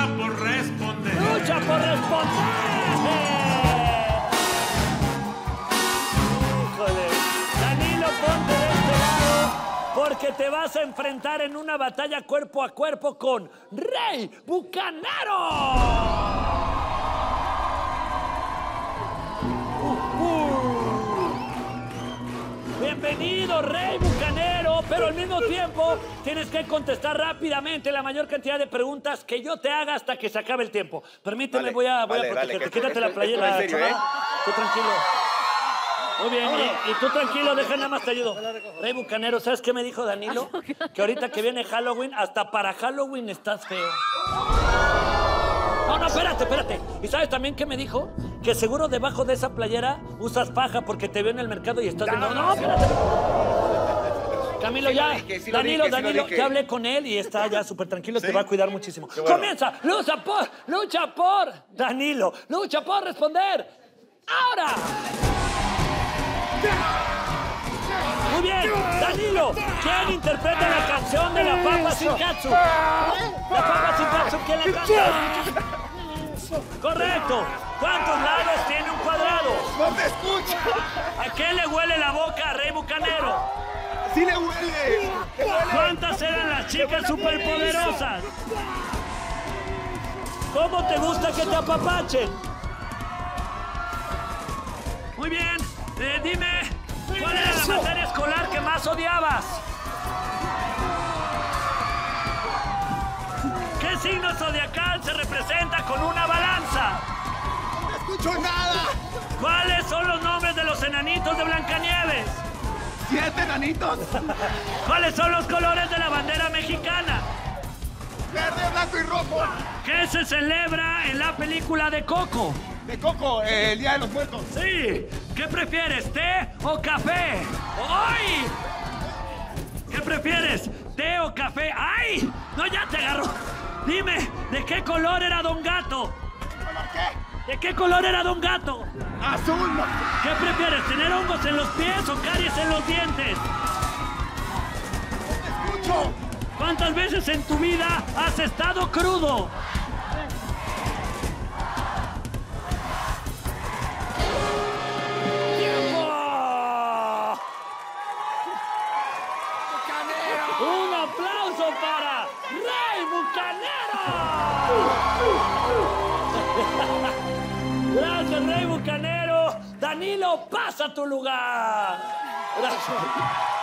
lucha por responder. ¡Lucha por responder! ¡Híjole! Danilo, ponte de este lado porque te vas a enfrentar en una batalla cuerpo a cuerpo con Rey Bucanero. Bienvenido, Rey Bucanero, pero al mismo tiempo tienes que contestar rápidamente la mayor cantidad de preguntas que yo te haga hasta que se acabe el tiempo. Permíteme, voy a protegerte. Quítate la playera, serio, chaval. Tú tranquilo. Muy bien, y tú tranquilo, deja nada más te ayudo. Rey Bucanero, ¿sabes qué me dijo Danilo? Que ahorita que viene Halloween, hasta para Halloween estás feo. No, espérate. ¿Y sabes también qué me dijo? Que seguro debajo de esa playera usas paja porque te veo en el mercado y estás... No, espérate. Camilo, ya. Danilo, ya hablé con él y está ya súper tranquilo, te va a cuidar muchísimo. Bueno. Comienza, lucha por, Danilo, lucha por responder. ¡Ahora! Muy bien, Danilo, ¿quién interpreta la canción de la papa sin katsu? La papa sin katsu, ¿quién la canta? Correcto. ¿Cuántos lados tiene un cuadrado? ¡No te escucho! ¿A qué le huele la boca a Rey Bucanero? ¡Sí le huele! ¿Cuántas eran las chicas superpoderosas? ¿Cómo te gusta que te apapachen? Muy bien. Dime, ¿cuál era la materia escolar que más odiabas? ¿Qué signo zodiacal se representa con una balanza? ¡No escucho nada! ¿Cuáles son los nombres de los enanitos de Blancanieves? 7 enanitos. ¿Cuáles son los colores de la bandera mexicana? Verde, blanco y rojo. ¿Qué se celebra en la película de Coco? De Coco, el Día de los Muertos. Sí. ¿Qué prefieres, té o café? ¡Ay! ¿Qué prefieres, té o café? ¡Ay! No, ya te agarró. Dime, ¿de qué color era Don Gato? ¿Color qué? ¿De qué color era Don Gato? Azul. ¿Qué prefieres, tener hongos en los pies o caries en los dientes? ¡No te escucho! ¿Cuántas veces en tu vida has estado crudo? ¡Tiempo! ¡Bucanero! ¡Un aplauso para Rey Bucanero! Gracias, Rey Bucanero. Danilo, pasa a tu lugar. Gracias.